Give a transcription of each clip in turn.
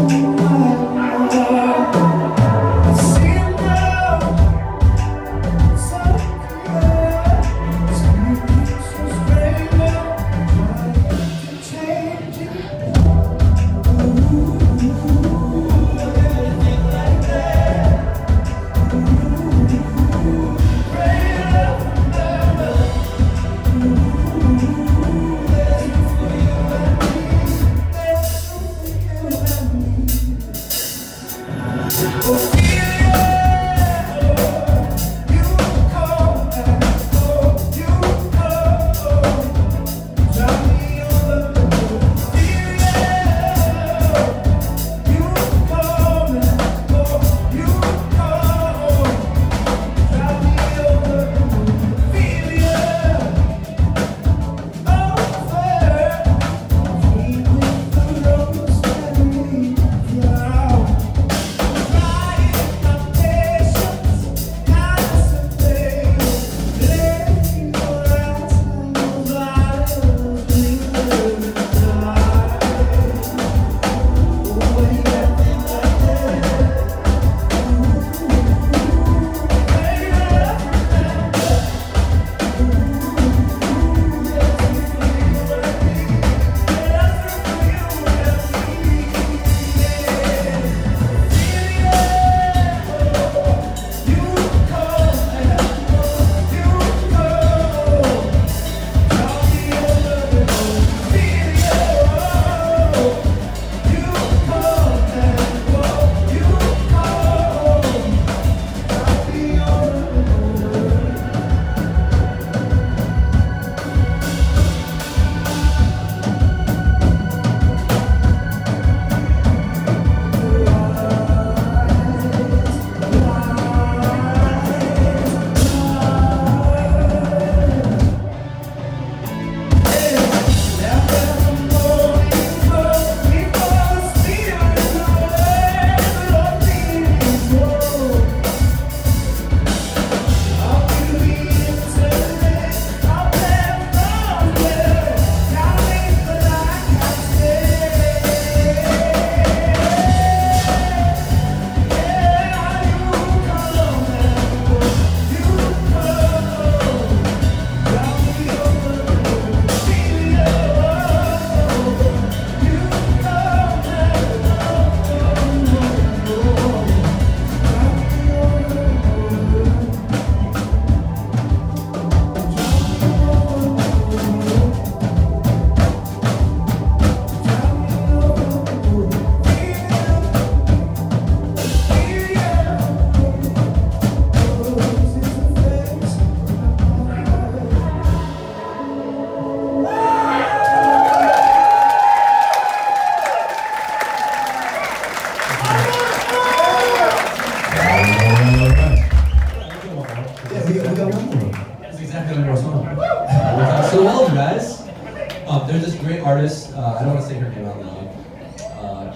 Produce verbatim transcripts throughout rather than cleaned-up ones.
Um, there's this great artist, uh, I don't want to say her name out loud. Uh,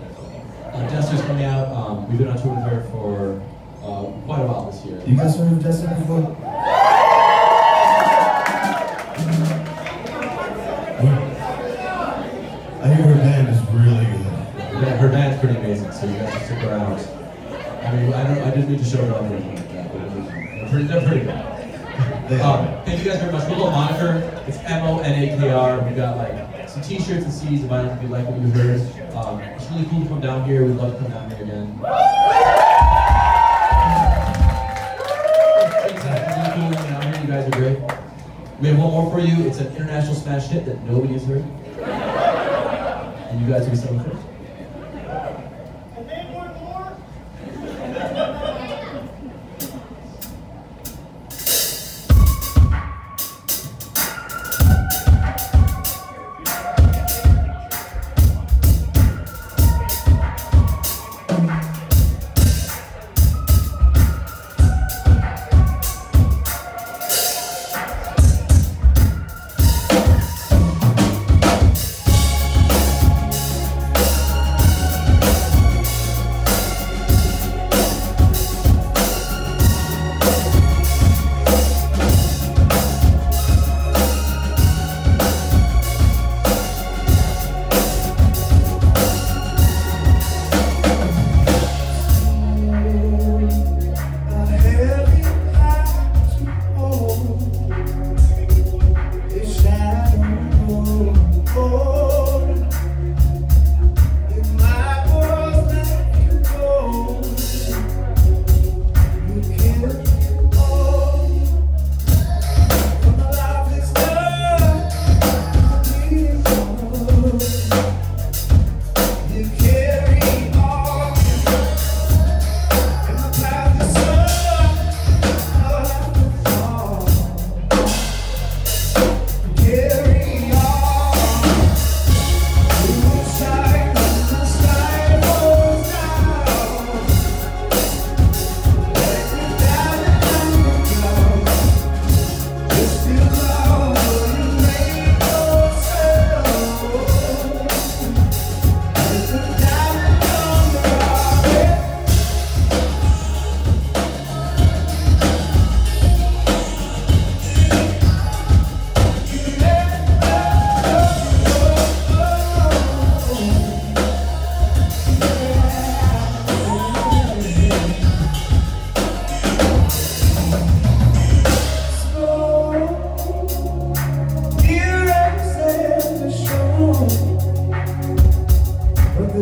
uh, Jester's coming out. Um, we've been on tour with her for uh, quite a while this year. You guys heard of Jester before? I hear her band is really good. Yeah, her band's pretty amazing, so you guys should stick around. I mean, I don't, I didn't need to show it off or anything like that, but they're pretty, they're pretty good. Um, thank you guys very much. We'll go moniker. It's M O N A K R. We got like some T-shirts and C Ds. If you like what you heard, um, it's really cool to come down here. We'd love to come down here again. It's really cool coming down here. You guys are great. We have one more for you. It's an international smash hit that nobody has heard, and you guys will be singing first.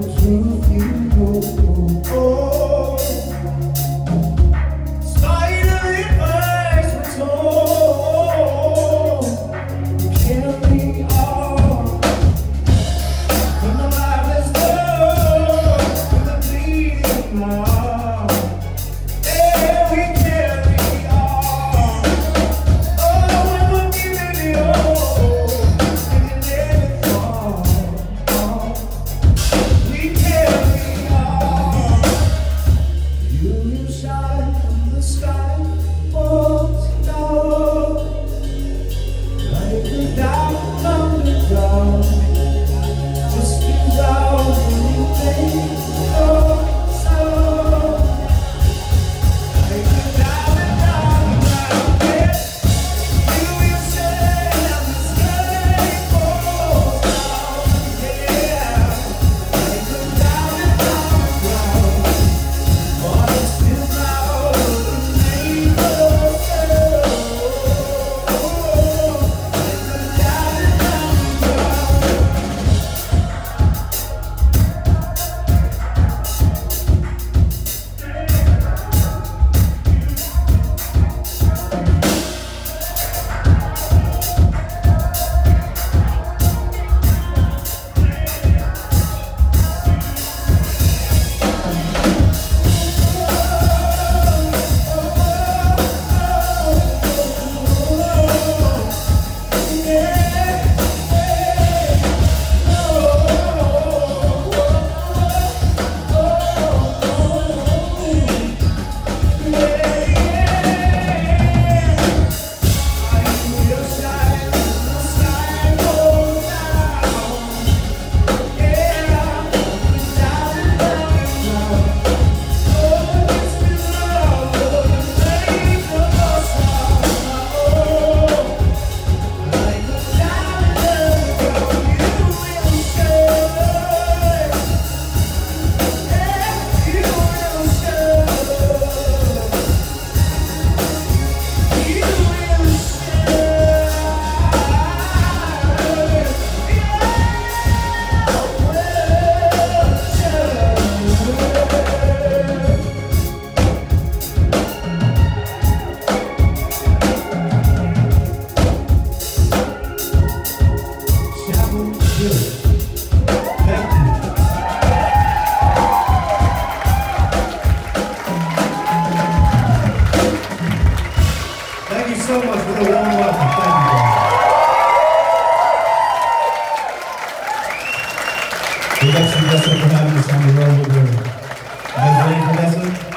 the truth you know. Oh, spite of advice we're told, you carry on from the lifeless world to the bleeding heart. Yeah, we carry on. Oh, when we're giving it all, and you let it fall. We carry on. You will shine from the sky, falls down like the diamond on the ground. Just without anything, oh, so like the diamond on the ground. Yeah, you will shine from the sky, falls down. Yeah, like the diamond on the ground. But it's still out of the neighborhood. Like the diamond on the ground. Thank you so much for the warm welcome. Thank you, guys. Big ups to Vanessa for having us on the road with her. You guys ready for Vanessa?